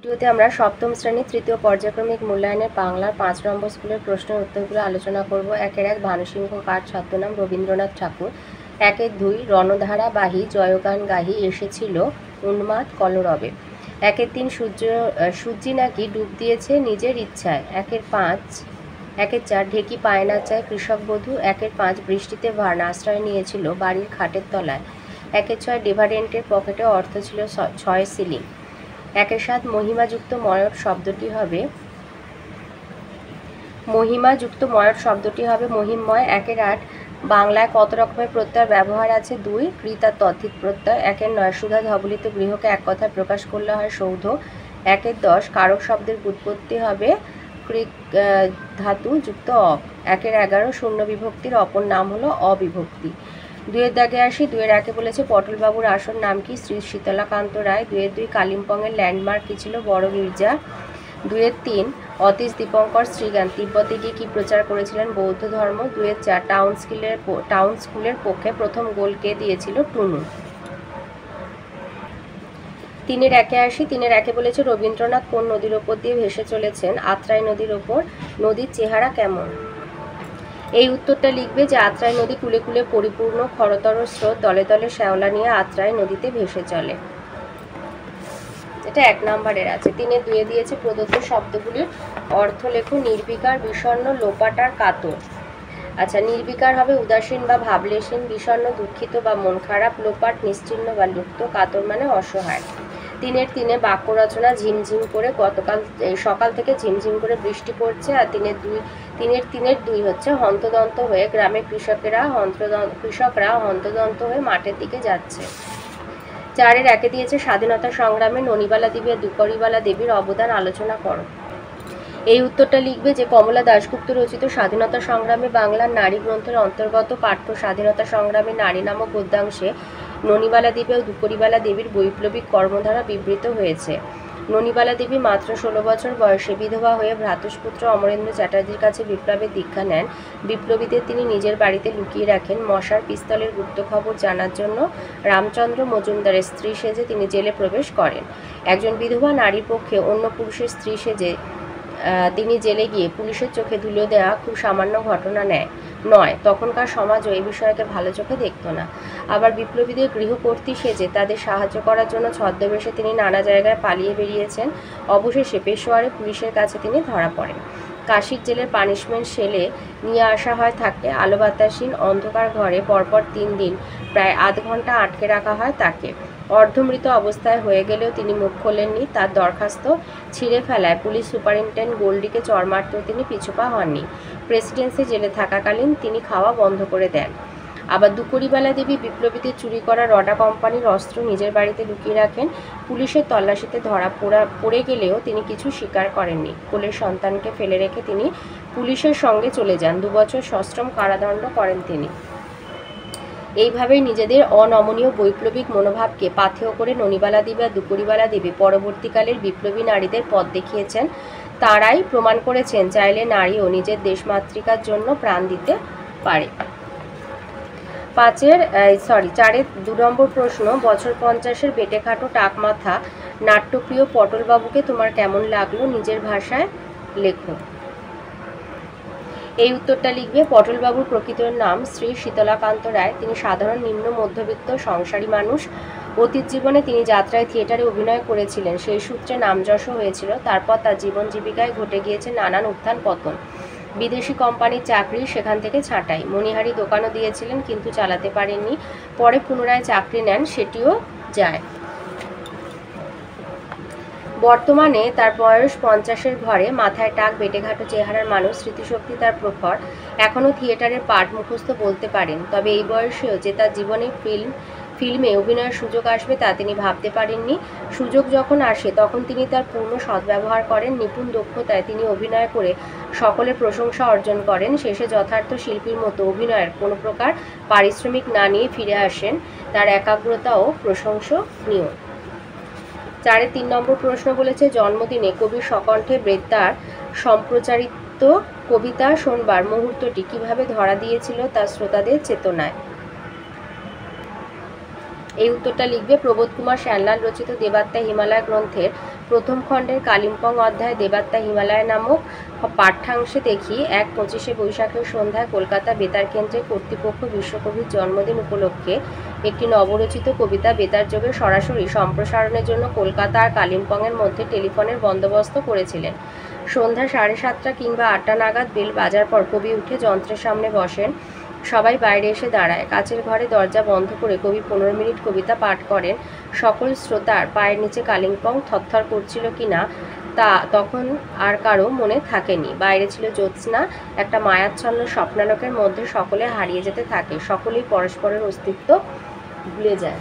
ভিডিওতে আমরা সপ্তম শ্রেণীর তৃতীয় পর্যায়ক্রমিক মূল্যায়নের বাংলার 5 নম্বর স্কুলের প্রশ্নের উত্তরগুলো আলোচনা করব। 1 ভানুসিংহ কার ছদ্মনাম রবীন্দ্রনাথ ঠাকুর। 2 রণধারা বাহি জয়গান গাহি এসেছিল উন্মাদ কলরবে। 3 সূর্যি নাকি ডুব দিয়েছে নিজের ইচ্ছায়। 4 ঢেকি পায় না চায় কৃষক বধূ। 5 বৃষ্টিতে ভার্ন আশ্রয় নিয়েছিল বাড়ির খাটের তলায়। 6 ডেভারেন্টের পকেটে অর্থ ছিল 6 সিলিং। 7 মহিমাযুক্ত ময়ট শব্দটি হবে মহিমময়। 8 বাংলায় কত রকমের প্রত্যয়ের ব্যবহার আছে? 2 কৃত আর তদ্ধিত প্রত্যয়। 9 সুধা ধবলিত গৃহকে এক কথায় প্রকাশ করলে হয় সৌধ। 10 কারক শব্দের ব্যুৎপত্তি হবে ক্রিক ধাতু যুক্ত অক। 11 শূন্য বিভক্তির অপর নাম হলো অবিভক্তি। 2 দাগে আসি। 2 বলেছে পটলবাবুর আসল নাম কি? শ্রী শীতলাকান্ত রায়। 2 কালিম্পংয়ের ল্যান্ডমার্ক কি ছিল? বড় গির্জা। 3 অতীশ দীপঙ্কর শ্রীজ্ঞান তিব্বতে গিয়ে কি প্রচার করেছিলেন? বৌদ্ধ ধর্ম। 4 টাউন স্কুলের পক্ষে প্রথম গোল কে দিয়েছিল? টুনু। 3 আসি। 3 বলেছে রবীন্দ্রনাথ কোন নদীর ওপর দিয়ে ভেসে চলেছেন? আত্রাই নদীর ওপর। নদীর চেহারা কেমন? এই উত্তরটা লিখবে যে আত্রাই নদী কুলে কুলে পরিপূর্ণ, খরতর স্রোত দলে দলে শ্যাওলা নিয়ে আত্রাই নদীতে ভেসে চলে। এটা 1 নম্বরের আছে। 2 দিয়েছে প্রদত্ত শব্দগুলির অর্থ লেখো। নির্বিকার, বিষণ্ণ, লোপাট আর কাতর। আচ্ছা, নির্বিকার হবে উদাসীন বা ভাবলেশীন, বিষণ্ণ দুঃখিত বা মন খারাপ, লোপাট নিশ্চিহ্ন বা লুপ্ত, কাতর মানে অসহায়। 3 বাক্য রচনা। ঝিমঝিম করে সকাল থেকে ঝিমঝিম করে বৃষ্টি পড়ছে। আর 3 হচ্ছে হন্তদন্ত হয়ে গ্রামের কৃষকরা হন্তদন্ত হয়ে মাঠের দিকে যাচ্ছে। 4 দিয়েছে স্বাধীনতা সংগ্রামে ননিবালা দেবী আর দুকরিবালা দেবীর অবদান আলোচনা করো। এই উত্তরটা লিখবে যে কমলা দাশগুপ্ত রচিত স্বাধীনতা সংগ্রামে বাংলার নারী গ্রন্থের অন্তর্গত পাঠ্য স্বাধীনতা সংগ্রামে নারী নামক গদ্যাংশে ননিবালা দেবী ও দুকরিবালা দেবীর বৈপ্লবিক কর্মধারা বিবৃত হয়েছে। ননিবালা দেবী মাত্র 16 বছর বয়সে বিধবা হয়ে ভ্রাতুষ্পুত্র অমরেন্দ্র চ্যাটার্জির কাছে বিপ্লবের দীক্ষা নেন। বিপ্লবীদের তিনি নিজের বাড়িতে লুকিয়ে রাখেন। মশার পিস্তলের গুপ্ত খবর জানার জন্য রামচন্দ্র মজুমদারের স্ত্রী সেজে তিনি জেলে প্রবেশ করেন। একজন বিধবা নারীর পক্ষে অন্য পুরুষের স্ত্রী সেজে তিনি জেলে গিয়ে পুলিশের চোখে ধুলো দেওয়া খুব সামান্য ঘটনা নয়। তখনকার সমাজও এই বিষয়কে ভালো চোখে দেখত না। আবার বিপ্লবীদের গৃহকর্ত্রী সেজে তাদের সাহায্য করার জন্য ছদ্মবেশে তিনি নানা জায়গায় পালিয়ে বেরিয়েছেন। অবশেষে পেশোয়ারে পুলিশের কাছে তিনি ধরা পড়েন। কাশির জেলের পানিশমেন্ট সেলে নিয়ে আসা হয় তাকে। আলো বাতাসহীন অন্ধকার ঘরে পরপর 3 দিন প্রায় আধ ঘন্টা আটকে রাখা হয় তাকে। অর্ধমৃত অবস্থায় হয়ে গেলেও তিনি মুখ খোলেননি। তার দরখাস্ত ছিঁড়ে ফেলায় পুলিশ সুপারিনটেন্ডেন্ট গোল্ডিকে চড় মারতেও তিনি পিছুপা হননি। প্রেসিডেন্সি জেলে থাকাকালীন তিনি খাওয়া বন্ধ করে দেন। আবার দুকরিবালা দেবী বিপ্লবীদের চুরি করা রডা কোম্পানির অস্ত্র নিজের বাড়িতে লুকিয়ে রাখেন। পুলিশের তল্লাশিতে ধরা পড়ে গেলেও তিনি কিছু স্বীকার করেননি। কোলের সন্তানকে ফেলে রেখে তিনি পুলিশের সঙ্গে চলে যান। 2 বছর সশ্রম কারাদণ্ড করেন তিনি। এইভাবেই নিজেদের অনমনীয় বৈপ্লবিক মনোভাবকে পাথেয় করে ননিবালা দেবী আর দুকরিবালা দেবী পরবর্তীকালের বিপ্লবী নারীদের পথ দেখিয়েছেন। তারাই প্রমাণ করেছেন চাইলে নারীও নিজের দেশমাতৃকার জন্য প্রাণ দিতে পারে। 4 2 নম্বর প্রশ্ন। বছর 50-এর বেটেখাটো টাকমাথা নাট্যপ্রিয় পটলবাবুকে তোমার কেমন লাগলো? নিজের ভাষায় লেখো। এই উত্তরটা লিখবে পটলবাবুর প্রকৃত নাম শ্রী শীতলাকান্ত রায়। তিনি সাধারণ নিম্ন মধ্যবিত্ত সংসারী মানুষ। অতীত জীবনে তিনি যাত্রায় থিয়েটারে অভিনয় করেছিলেন, সেই সূত্রে নামযশও হয়েছিল। তারপর তার জীবন জীবিকায় ঘটে গিয়েছে নানান উত্থান পতন। বিদেশি কোম্পানির চাকরি, সেখান থেকে ছাঁটাই। মণিহারি দোকানও দিয়েছিলেন কিন্তু চালাতে পারেননি। পরে পুনরায় চাকরি নেন, সেটিও যায়। বর্তমানে তার বয়স 50-এর ঘরে। মাথায় টাক, বেটেঘাটো চেহারার মানুষ। স্মৃতিশক্তি তার প্রখর। এখনও থিয়েটারের পাঠ মুখস্থ বলতে পারেন। তবে এই বয়সেও যে তার জীবনে ফিল্মে অভিনয়ের সুযোগ আসবে তা তিনি ভাবতে পারেননি। সুযোগ যখন আসে তখন তিনি তার পূর্ণ সদ্ব্যবহার করেন। নিপুণ দক্ষতায় তিনি অভিনয় করে সকলের প্রশংসা অর্জন করেন। শেষে যথার্থ শিল্পীর মতো অভিনয়ের কোনো প্রকার পারিশ্রমিক না নিয়ে ফিরে আসেন। তার একাগ্রতা ও প্রশংসনীয়। 3 নম্বর প্রশ্ন বলেছে জন্মদিনে কবির সকণ্ঠে বেতার সম্প্রচারিত কবিতা শোনবার মুহূর্তটি কিভাবে ধরা দিয়েছিল তার শ্রোতাদের চেতনায়? এই উত্তরটা লিখবে। প্রবোধ কুমার শ্যানলাল রচিত দেবাত্মা হিমালয় গ্রন্থের প্রথম খণ্ডের কালিম্পং অধ্যায় দেবাত্মা হিমালয় নামক পাঠ্যাংশে দেখি ১-২৫ বৈশাখের সন্ধ্যায় কলকাতা বেতার কেন্দ্রে কর্তৃপক্ষ বিশ্বকবির জন্মদিন উপলক্ষে একটি নবরচিত কবিতা বেতার যোগে সরাসরি সম্প্রসারণের জন্য কলকাতা আর কালিম্পংয়ের মধ্যে টেলিফোনের বন্দোবস্ত করেছিলেন। সন্ধ্যা 7:30 কিংবা 8টা নাগাদ বেল বাজার পর কবি উঠে যন্ত্রের সামনে বসেন। সবাই বাইরে এসে দাঁড়ায়। কাচের ঘরে দরজা বন্ধ করে কবি 15 মিনিট কবিতা পাঠ করেন। সকল শ্রোতার পায়ের নিচে কালিম্পং থরথর করছিল কিনা তা তখন আর কারো মনে থাকেনি। বাইরে ছিল জ্যোৎস্না, একটা মায়াচ্ছন্ন স্বপ্নালোকের মধ্যে সকলে হারিয়ে যেতে থাকে, সকলেই পরস্পরের অস্তিত্ব ভুলে যায়।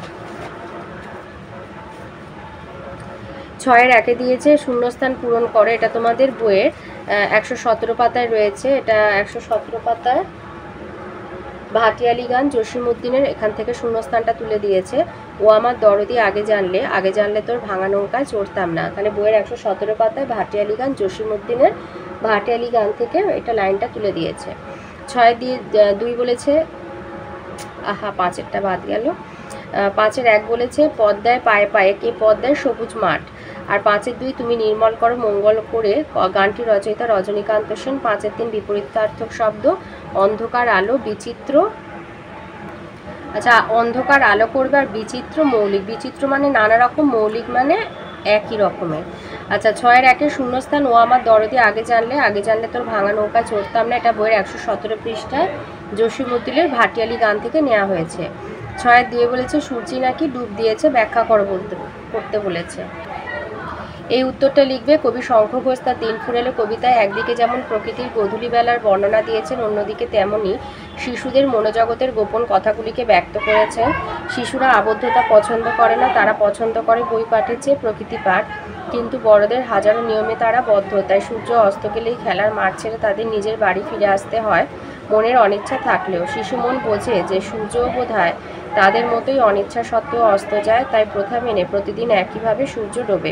6-1 দিয়েছে শূন্যস্থান পূরণ করে। এটা তোমাদের বইয়ের 117 পাতায় রয়েছে। এটা 117 পাতায় ভাটিয়ালি গান জসীমউদ্দিনের, এখান থেকে শূন্যস্থানটা তুলে দিয়েছে। ও আমার দরদি আগে জানলে তোর ভাঙা নৌকায় চড়তাম না। তাহলে বইয়ের 117 পাতায় ভাটিয়ালি গান জসীমউদ্দিনের ভাটিয়ালি গান থেকে এটা লাইনটা তুলে দিয়েছে। 6-2 বলেছে, 5-এরটা বাদ গেল। 5-1 বলেছে পদ্মায় পায়ে পায়ে কে পদ্মায় সবুজ মাঠ। আর 5-2 তুমি নির্মল করো মঙ্গল করে গানটি রচয়িতা রজনীকান্ত সেন। 5-3 বিপরীতার্থক শব্দ অন্ধকার আলো বিচিত্র। আচ্ছা, অন্ধকার আলো করবে আর বিচিত্র মৌলিক। বিচিত্র মানে নানা রকম, মৌলিক মানে একই রকমের। আচ্ছা, 6-1 শূন্যস্থান ও আমার দরদি আগে জানলে তোর ভাঙা নৌকা চড়তাম না। এটা বইয়ের 117 পৃষ্ঠায় জসীমউদ্দিনের ভাটিয়ালি গান থেকে নেওয়া হয়েছে। 6-2 বলেছে সূর্যি নাকি ডুব দিয়েছে, ব্যাখ্যা করতে বলেছে। এই উত্তরটা লিখবে। কবি শঙ্খ ঘোষ তার দিন ফুরালো কবিতায় একদিকে যেমন প্রকৃতির গোধূলি বেলার বর্ণনা দিয়েছেন, অন্যদিকে তেমনি শিশুদের মনোজগতের গোপন কথাগুলিকে ব্যক্ত করেছেন। শিশুরা আবদ্ধতা পছন্দ করে না, তারা পছন্দ করে বই পাঠের চেয়ে প্রকৃতি পাঠ। কিন্তু বড়দের হাজারো নিয়মে তারা বদ্ধ, তাই সূর্য অস্ত গেলেই খেলার মাঠ ছেড়ে তাদের নিজের বাড়ি ফিরে আসতে হয় মনের অনিচ্ছা থাকলেও। শিশু মন বোঝে যে সূর্যও বোধহয় তাদের মতোই অনিচ্ছা সত্ত্বেও অস্ত যায়, তাই প্রথা মেনে প্রতিদিন একইভাবে সূর্য ডোবে।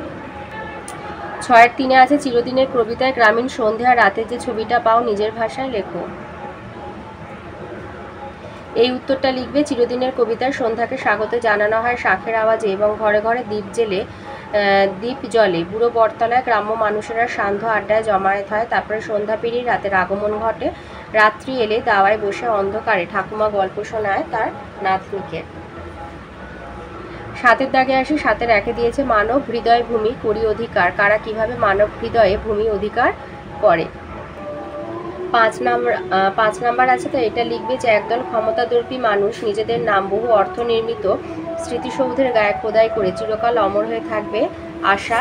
6-3 আছে চিরদিনের কবিতায় গ্রামীণ সন্ধ্যা রাতে যে ছবিটা পাও নিজের ভাষায় লেখো। এই উত্তরটা লিখবে। চিরদিনের কবিতায় সন্ধ্যাকে স্বাগত জানানো হয় শাঁখের আওয়াজে এবং ঘরে ঘরে দ্বীপ জলে। বুড়ো বটতলায় গ্রাম্য মানুষেরা সান্ধ্য আড্ডায় জমায়েত হয়। তারপরে সন্ধ্যা পেরিয়ে রাতের আগমন ঘটে। রাত্রি এলে দাওয়ায় বসে অন্ধকারে ঠাকুমা গল্প শোনায় তার নাতনিকে। 7-এর দাগে আসি। 7-1 দিয়েছে মানব হৃদয় ভূমি করি অধিকার। কারা কিভাবে মানব হৃদয়ে ভূমি অধিকার করে। 5 নাম্বার আছে, তো এটা লিখবে যে একদল ক্ষমতাদর্পী মানুষ নিজেদের নাম বহু অর্থ নির্মিত স্মৃতিসৌধের গায়ে খোদাই করে চিরকাল অমর হয়ে থাকবে আশা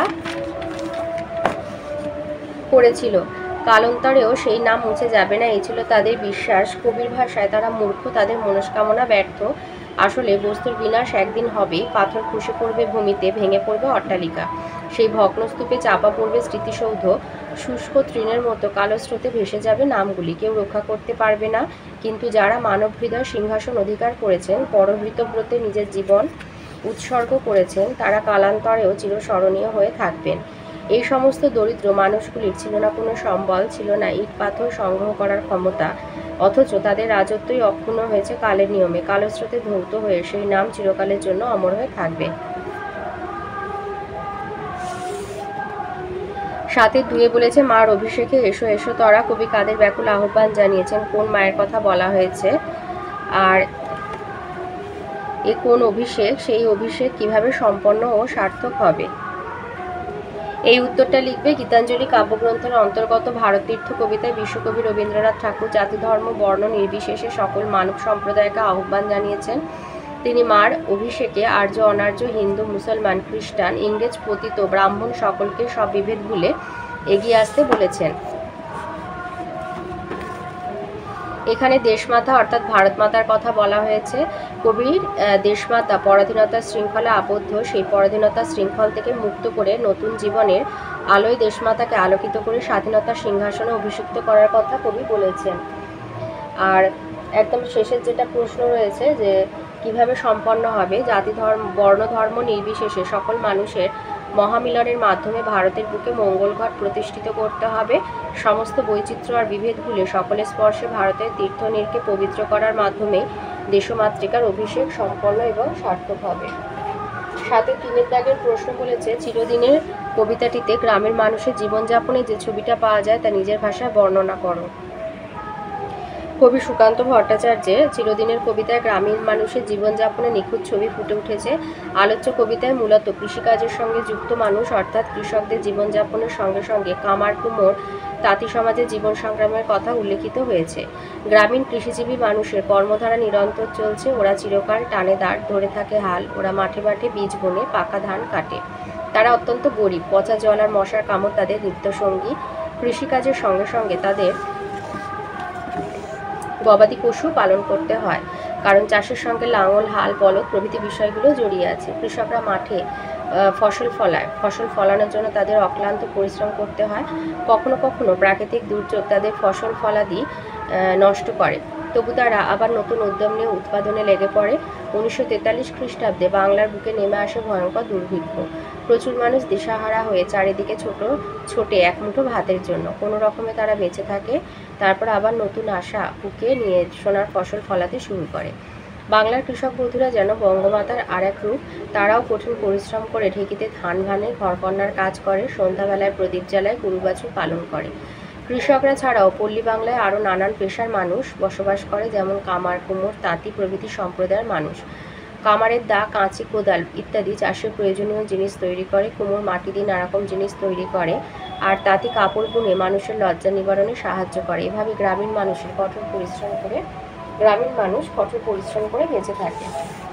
করেছিল। কালান্তরেও সেই নাম মুছে যাবে না, এই ছিল তাদের বিশ্বাস। কবির ভাষায় তারা মূর্খ, তাদের মনস্কামনা ব্যর্থ। আসলে বস্তুর বিনাশ একদিন হবেই। পাথর খসে পড়বে ভূমিতে, ভেঙে পড়বে অট্টালিকা, সেই ভগ্নস্তূপে চাপা পড়বে স্মৃতিসৌধ। শুষ্ক তৃণের মতো কালো স্রোতে ভেসে যাবে নামগুলি, কেউ রক্ষা করতে পারবে না। কিন্তু যারা মানব হৃদয় সিংহাসন অধিকার করেছেন, পরহৃতব্রতে নিজের জীবন উৎসর্গ করেছেন, তারা কালান্তরেও চিরস্মরণীয় হয়ে থাকবেন। এই সমস্ত দরিদ্র মানুষগুলির ছিল না কোনো সম্বল, ছিল না ইট পাথর সংগ্রহ করার ক্ষমতা, অথচ তাদের রাজত্বই অক্ষুণ্ণ হয়েছে কালের নিয়মে, কালো স্রোতে ধৌত হয়ে সেই নাম চিরকালের জন্য অমর হয়ে থাকবে। 7-2 বলেছে মার অভিষেকে এসো এসো তরা। কবি কাদের ব্যাকুল আহ্বান জানিয়েছেন, কোন মায়ের কথা বলা হয়েছে, আর এ কোন অভিষেক, সেই অভিষেক কিভাবে সম্পন্ন ও সার্থক হবে। এই উত্তরটা লিখবে। গীতাঞ্জলি কাব্যগ্রন্থের অন্তর্গত ভারতীর্থ কবিতায় বিশ্বকবি রবীন্দ্রনাথ ঠাকুর জাতি ধর্ম বর্ণ নির্বিশেষে সকল মানব সম্প্রদায়কে আহ্বান জানিয়েছেন। তিনি মার অভিষেকে আর্য অনার্য, হিন্দু মুসলমান খ্রিস্টান ইংরেজ পতিত ব্রাহ্মণ সকলকে সব বিভেদ ভুলে এগিয়ে আসতে বলেছেন। এখানে দেশমাতা অর্থাৎ ভারত মাতার কথা বলা হয়েছে। কবির দেশমাতা পরাধীনতার শৃঙ্খলে আবদ্ধ, সেই পরাধীনতার শৃঙ্খল থেকে মুক্ত করে নতুন জীবনের আলোয় দেশমাতাকে আলোকিত করে স্বাধীনতার সিংহাসনে অভিষিক্ত করার কথা কবি বলেছেন। আর একদম শেষের যেটা প্রশ্ন রয়েছে যে কিভাবে সম্পন্ন হবে, জাতি ধর্ম বর্ণ ধর্ম নির্বিশেষে সকল মানুষের মহামিলনের মাধ্যমে ভারতের বুকে মঙ্গলঘট প্রতিষ্ঠিত করতে হবে। সমস্ত বৈচিত্র্য আর বিভেদ ভুলে সকলের স্পর্শে ভারতের তীর্থনীরকে পবিত্র করার মাধ্যমে দেশমাতৃকার অভিষেক সম্পন্ন এবং সার্থক হবে। 7 3 দাগের প্রশ্ন বলেছে, চিরদিনের কবিতাটিতে গ্রামের মানুষের জীবনযাপনে যে ছবিটা পাওয়া যায় তা নিজের ভাষায় বর্ণনা করো। কবি সুকান্ত ভট্টাচার্যের চিরদিনের কবিতায় গ্রামীণ মানুষের জীবনযাপনে নিখুঁত ছবি ফুটে উঠেছে। আলোচ্য কবিতায় মূলত কৃষিকাজের সঙ্গে যুক্ত মানুষ অর্থাৎ কৃষকদের জীবনযাপনের সঙ্গে সঙ্গে কামার কুমোর তাঁতি সমাজের জীবন সংগ্রামের কথা উল্লেখিত হয়েছে। গ্রামীণ কৃষিজীবী মানুষের কর্মধারা নিরন্তর চলছে। ওরা চিরকাল টানে দাঁড় ধরে থাকে হাল, ওরা মাঠে মাঠে বীজ বোনে, পাকা ধান কাটে। তারা অত্যন্ত গরিব, পচা জল আর মশার কামড় তাদের নিত্যসঙ্গী। কৃষিকাজের সঙ্গে সঙ্গে তাদের গবাদি পশু পালন করতে হয়, কারণ চাষের সঙ্গে লাঙল, হাল, বলদ প্রভৃতি বিষয়গুলো জড়িয়ে আছে। কৃষকরা মাঠে ফসল ফলায়, ফসল ফলানোর জন্য তাদের অক্লান্ত পরিশ্রম করতে হয়। কখনো কখনো প্রাকৃতিক দুর্যোগ তাদের ফসল ফলাদি নষ্ট করে, তবু তারা আবার নতুন উদ্যম নিয়ে উৎপাদনে লেগে পড়ে। 1943 খ্রিস্টাব্দে বাংলার বুকে নেমে আসে ভয়ঙ্কর দুর্ভিক্ষ। প্রচুর মানুষ দিশাহারা হয়ে চারিদিকে ছোটে এক মুঠো ভাতের জন্য। কোনো রকমে তারা বেঁচে থাকে, তারপর আবার নতুন আশা বুকে নিয়ে সোনার ফসল ফলাতে শুরু করে। বাংলার কৃষক বধূরা যেন বঙ্গমাতার আর এক রূপ। তারাও কঠিন পরিশ্রম করে ঢেকিতে ধান ভানে, ঘরকন্নার কাজ করে, সন্ধ্যাবেলায় প্রদীপ জ্বালায়, গরু বাছুর পালন করে। কৃষকরা ছাড়াও পল্লী বাংলায় আরও নানান পেশার মানুষ বসবাস করে, যেমন কামার, কুমোর, তাঁতি প্রভৃতি সম্প্রদায়ের মানুষ। কামারের দা, কাঁচি, কোদাল ইত্যাদি চাষের প্রয়োজনীয় জিনিস তৈরি করে। কুমোর মাটি দিয়ে নানারকম জিনিস তৈরি করে, আর তাঁতি কাপড় বুনে মানুষের লজ্জা নিবারণে সাহায্য করে। এভাবে গ্রামীণ মানুষ কঠোর পরিশ্রম করে বেঁচে থাকে।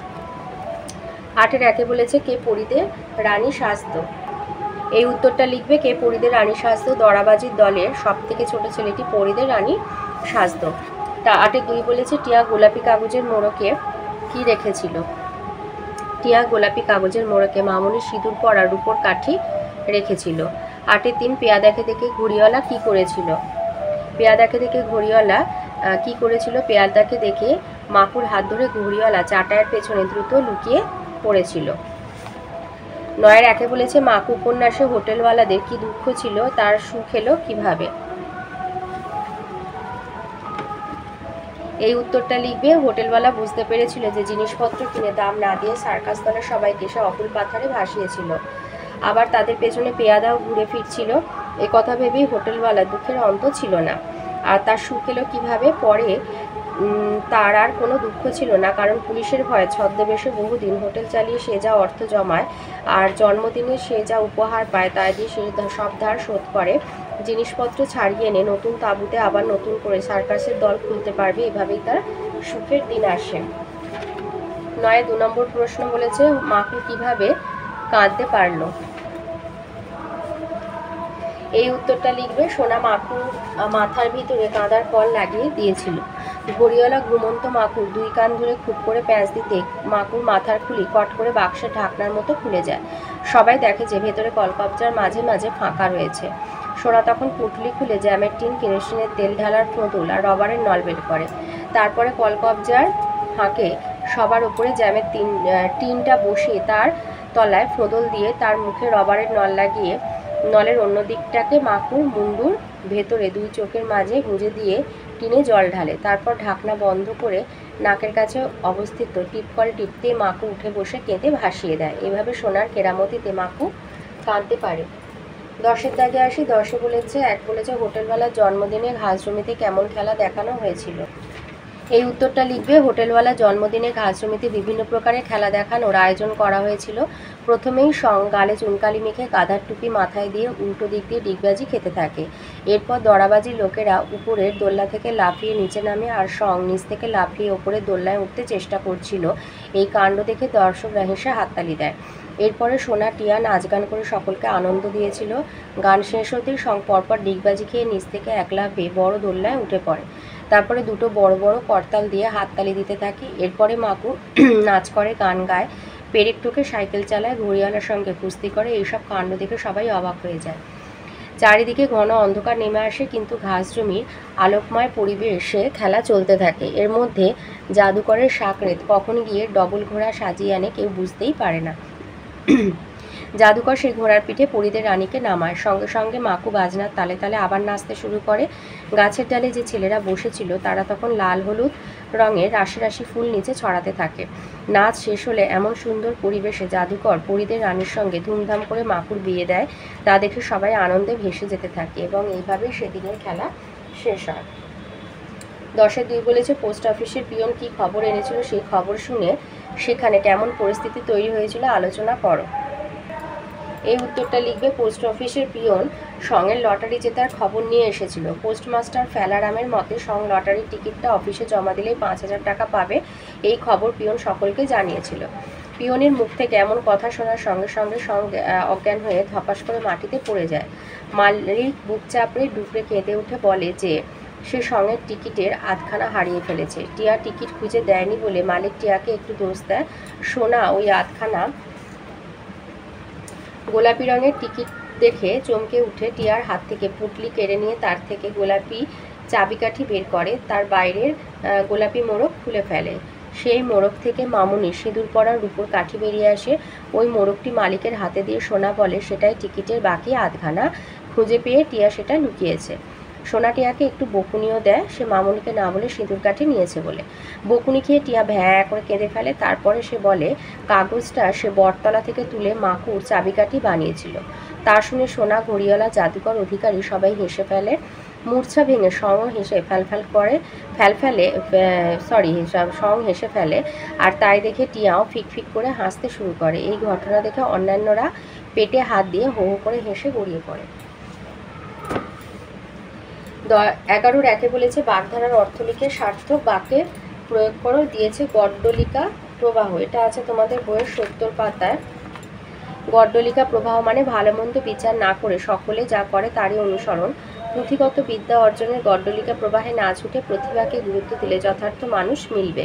8 একে বলেছে, কে পরিদের রানী সাজত। এই উত্তরটা লিখবে, কে পরিদের রানী সাজত। দরাবাজির দলের সব থেকে ছোট ছেলেটি পরিদের রানী সাজত। তা 8 2 বলেছে, টিয়া গোলাপি কাগজের মোড়কে কি রেখেছিল। টিয়া গোলাপি কাগজের মোড়কে মামুনি সিঁদুর পরা রূপোর কাঠি রেখেছিল। 8 3 পেয়াদাকে দেখে ঘড়িওয়ালা কি করেছিল। পেয়াদাকে দেখে ঘড়িওয়ালা কি করেছিল, পেয়াদাকে দেখে মাকুর হাত ধরে ঘড়িওয়ালা চাটায়ের পেছনে দ্রুত লুকিয়ে পড়েছিল। 9 একে বলেছে, মাকু উপন্যাসে হোটেলওয়ালাদের কি দুঃখ ছিল, তার সুখ এলো কিভাবে। এই উত্তরটা লিখবে, হোটেলওয়ালা বুঝতে পেরেছিল যে জিনিসপত্র কিনে দাম না দিয়ে সার্কাস দলের সবাইকে সে অকুল পাথারে ভাসিয়েছিল। আবার তাদের পেছনে পেয়াদাও ঘুরে ফিরছিল। এ কথা ভেবেই হোটেলওয়ালা দুঃখের অন্ত ছিল না। আর তার সুখ এলো কীভাবে, পরে তার আর কোনো দুঃখ ছিল না, কারণ পুলিশের ভয়ে ছদ্মবেশে বহুদিন হোটেল চালিয়ে সে যা অর্থ জমায় আর জন্মদিনে সে যা উপহার পায় তা দিয়ে সে সব ধার শোধ করে, জিনিসপত্র ছাড়িয়ে এনে নতুন তাঁবুতে আবার নতুন করে সার্কাসের দল খুলতে পারবে। এভাবেই তার সুখের দিন আসে। 9 2 নম্বর প্রশ্ন বলেছে, মাকু কিভাবে কাঁদতে পারলো। এই উত্তরটা লিখবে, সোনা মাকুর মাথার ভিতরে কাঁদার কল লাগিয়ে দিয়েছিল। ঘড়িওয়ালা ঘুমন্ত মাকুর 2 কান ধরে খুব করে প্যাঁচ দিতে মাকুর মাথার খুলি কট করে বাক্সের ঢাকনার মতো খুলে যায়। সবাই দেখে যে ভেতরে কলকবজার মাঝে মাঝে ফাঁকা রয়েছে। সোনা তখন পুঁটলি খুলে জ্যামের টিন, কেরোসিনের তেল ঢালার ফোঁদুল আর রবারের নল বের করে। তারপরে কলকবজার ফাঁকে সবার উপরে জ্যামের টিনটা বসিয়ে তার তলায় ফোঁদল দিয়ে তার মুখে রবারের নল লাগিয়ে নলের অন্য দিকটাকে মাকুর মুন্ডুর ভেতরে 2 চোখের মাঝে গুঁজে দিয়ে টিনে জল ঢালে। তারপর ঢাকনা বন্ধ করে নাকের কাছে অবস্থিত টিপ করে টিপতেই মাকু উঠে বসে কেঁদে ভাসিয়ে দেয়। এভাবে সোনার কেরামতিতে মাকু কাঁদতে পারে। 10 দাগে আসি। 10 বলেছে, 1 বলেছে, হোটেলওয়ালার জন্মদিনে ঘাস জমিতে কেমন খেলা দেখানো হয়েছিল। এই উত্তরটা লিখবে, হোটেলওয়ালা জন্মদিনে ঘাস জমিতে বিভিন্ন প্রকারের খেলা দেখানোর আয়োজন করা হয়েছিল। প্রথমেই গালে চুনকালি মেখে গাধার টুপি মাথায় দিয়ে উল্টো দিক দিয়ে ডিগবাজি খেতে থাকে। এরপর দরাবাজির লোকেরা উপরের দোল্লা থেকে লাফিয়ে নিচে নামে আর নিচ থেকে লাফিয়ে ওপরের দোল্লায় উঠতে চেষ্টা করছিল। এই কাণ্ড দেখে দর্শকরা হেসে হাততালি দেয়। এরপরে সোনা টিয়া নাচ গান করে সকলকে আনন্দ দিয়েছিল। গান শেষ হতেই পরপর ডিগবাজি খেয়ে নিচ থেকে এক লাফে বড় দোল্লায় উঠে পড়ে। তারপরে 2 বড় বড় করতাল দিয়ে হাততালি দিতে থাকে। এরপরে মাকু নাচ করে, গান গায়, পেরেক ঠোকে, সাইকেল চালায়, ঘড়িওয়ালার সঙ্গে কুস্তি করে। এইসব কাণ্ড দেখে সবাই অবাক হয়ে যায়। চারিদিকে ঘন অন্ধকার নেমে আসে, কিন্তু ঘাস জমির আলোকময় পরিবেশে খেলা চলতে থাকে। এর মধ্যে জাদুকরের সাকরেত কখন গিয়ে ডবল ঘোড়া সাজিয়ে আনে কেউ বুঝতেই পারে না। জাদুকর সেই ঘোড়ার পিঠে পরীদের রানীকে নামায়। সঙ্গে সঙ্গে মাকু বাজনার তালে তালে আবার নাচতে শুরু করে। গাছের ডালে যে ছেলেরা বসেছিল তারা তখন লাল হলুদ রঙের রাশি রাশি ফুল নিচে ছড়াতে থাকে। নাচ শেষ হলে এমন সুন্দর পরিবেশে জাদুকর পরীদের রানীর সঙ্গে ধুমধাম করে মাকুর বিয়ে দেয়। তা দেখে সবাই আনন্দে ভেসে যেতে থাকে এবং এইভাবেই সেদিনের খেলা শেষ হয়। 10-2 বলেছে পোস্ট অফিসের পিয়ন কি খবর এনেছিল সেই খবর শুনে সেখানে কেমন পরিস্থিতি তৈরি হয়েছিল আলোচনা করো। এই উত্তরটা লিখবে পোস্ট অফিসের পিয়ন সঙের লটারি জেতার খবর নিয়ে এসেছিল। পোস্টমাস্টার ফেলারামের মতে সং লটারির টিকিটটা অফিসে জমা দিলেই 5,000 টাকা পাবে। এই খবর পিয়ন সকলকে জানিয়েছিল। পিয়নের মুখ থেকে এমন কথা শোনার সঙ্গে সঙ্গে সং অজ্ঞান হয়ে ধপাস করে মাটিতে পড়ে যায়। মালিক বুক চাপড়ে ডুকরে কেঁদে উঠে বলে যে সে সঙ্গের টিকিটের আধখানা হারিয়ে ফেলেছে। টিয়া টিকিট খুঁজে দেয়নি বলে মালিক টিয়াকে একটু দোষ দেয়। সোনা ওই আধখানা গোলাপি রঙের টিকিট দেখে চমকে উঠে টিয়ার হাত থেকে পুটলি কেড়ে নিয়ে তার থেকে গোলাপি চাবিকাঠি বের করে, তার বাইরের গোলাপি মোড়ক খুলে ফেলে। সেই মোড়ক থেকে মামুনি সিঁদুর পরার রূপোর কাঠি বেরিয়ে আসে। ওই মোড়কটি মালিকের হাতে দিয়ে সোনা বলে সেটাই টিকিটের বাকি আধখানা। খুঁজে পেয়ে টিয়া সেটা লুকিয়েছে। সোনা টিয়াকে একটু বকুনিও দেয়, সে মামুনিকে না বলে সিঁদুর কাঠি নিয়েছে বলে। বকুনি খেয়ে টিয়া ভ্যাঁ করে কেঁদে ফেলে। তারপরে সে বলে কাগজটা সে বটতলা থেকে তুলে মাকুর চাবিকাঠি বানিয়েছিল। তা শুনে সোনা, ঘড়িওয়ালা, জাদুকর, অধিকারী সবাই হেসে ফেলে। মূর্ছা ভেঙে সং হেসে সং হেসে ফেলে। আর তাই দেখে টিয়াও ফিকফিক করে হাসতে শুরু করে। এই ঘটনা দেখে অন্যান্যরা পেটে হাত দিয়ে হো হো করে হেসে গড়িয়ে পড়ে। 11-1 বলেছে বাগধারার অর্থ লিখে সার্থক বাক্যে প্রয়োগ করো। দিয়েছে গড্ডলিকা প্রবাহ। এটা আছে তোমাদের বইয়ের 70 পাতায়। গড্ডলিকা প্রবাহ মানে ভালো মন্দ বিচার না করে সকলে যা করে তারই অনুসরণ। পুঁথিগত বিদ্যা অর্জনের গড্ডলিকা প্রবাহে না ছুটে প্রতিভাকে গুরুত্ব দিলে যথার্থ মানুষ মিলবে।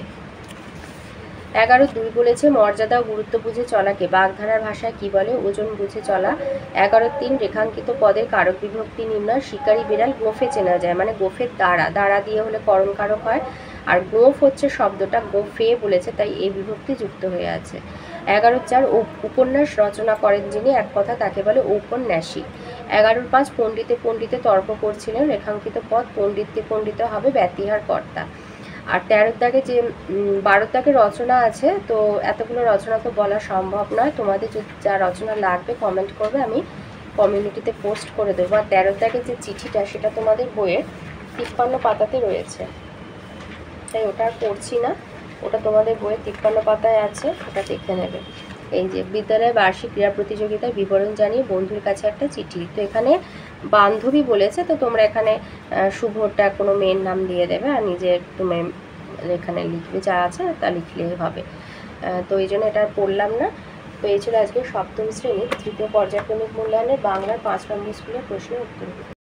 11-2 বলেছে মর্যাদা ও গুরুত্ব বুঝে চলাকে বাগধারার ভাষায় কি বলে? ওজন বুঝে চলা। 11-3 রেখাঙ্কিত পদের কারক বিভক্তি নির্ণয়। শিকারী বিড়াল গোফে চেনা যায়, মানে গোফের দ্বারা, দ্বারা দিয়ে হলে করণ কারক হয়। আর গোফ হচ্ছে শব্দটা গোফে বলেছে, তাই এই বিভক্তি যুক্ত হয়ে আছে। 11-4 উপন্যাস রচনা করেন যিনি, এক কথা তাকে বলে ঔপন্যাসী। 11-5 পণ্ডিতে পণ্ডিতে তর্ক করছিলেন। রেখাঙ্কিত পদ পণ্ডিতে পণ্ডিত হবে ব্যতিহার কর্তা। আর 13 দাগে যে 12 দাগে রচনা আছে, তো এতগুলো রচনা তো বলা সম্ভব নয়। তোমাদের যা রচনা লাগবে কমেন্ট করবে, আমি কমিউনিটিতে পোস্ট করে দেবো। আর 13 দাগে যে চিঠিটা সেটা তোমাদের বইয়ের 53 পাতাতে রয়েছে, তাই ওটা আর পড়ছি না, ওটা তোমাদের বইয়ের 53 পাতায় আছে, ওটা দেখে নেবে। এই যে বিদ্যালয়ে বার্ষিক ক্রীড়া প্রতিযোগিতার বিবরণ জানিয়ে বন্ধুর কাছে একটা চিঠি। তো এখানে বান্ধবী বলেছে, তো তোমরা এখানে শুভটা কোনো মেয়ের নাম দিয়ে দেবে আর নিজের তুমি এখানে লিখবে, যা আছে তা লিখলেই হবে। তো এই জন্য এটা পড়লাম না। তো এই ছিল আজকে সপ্তম শ্রেণীর তৃতীয় পর্যায়ক্রমিক মূল্যায়নের বাংলার 5 নম্বর স্কুলের প্রশ্নের উত্তর।